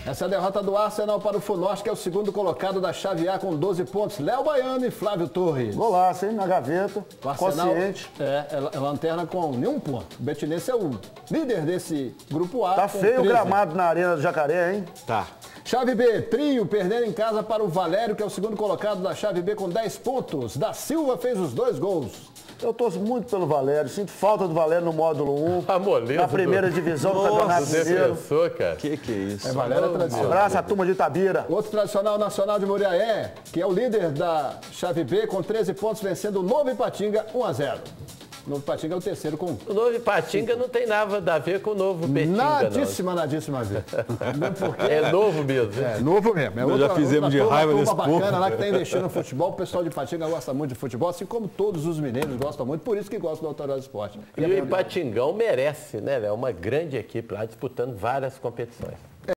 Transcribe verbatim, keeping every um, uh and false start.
Essa é a derrota do Arsenal para o Funorte, que é o segundo colocado da chave A com doze pontos. Léo Baiano e Flávio Torres. Golaço, hein? Na gaveta. O Arsenal consciente. É, é lanterna com nenhum ponto. O Betinense é o líder desse grupo A. Tá feio treze. o gramado na Arena do Jacaré, hein? Tá. Chave B, Trio, perdendo em casa para o Valério, que é o segundo colocado da chave B com dez pontos. Da Silva fez os dois gols. Eu torço muito pelo Valério, sinto falta do Valério no módulo um, A moleza na primeira do... divisão do Nossa, Campeonato Mineiro. defensor, cara. Que que é isso? É, Valério é Um tradicional. abraço à turma de Itabira. Outro tradicional nacional de Muriaé, que é o líder da chave B com treze pontos, vencendo o Novo Ipatinga um a zero. O Novo Ipatinga é o terceiro com... O Novo Ipatinga não tem nada a ver com o Novo Betinga, Nadíssima, nadíssima a ver. Porque... É novo mesmo. É, novo mesmo. É Nós já fizemos de turma, raiva turma desse bacana povo. lá que está investindo no futebol. O pessoal de Ipatinga gosta muito de futebol, assim como todos os mineiros gostam muito, por isso que gostam do Autoridade do Esporte. E o Ipatingão merece, né? É uma grande equipe lá disputando várias competições.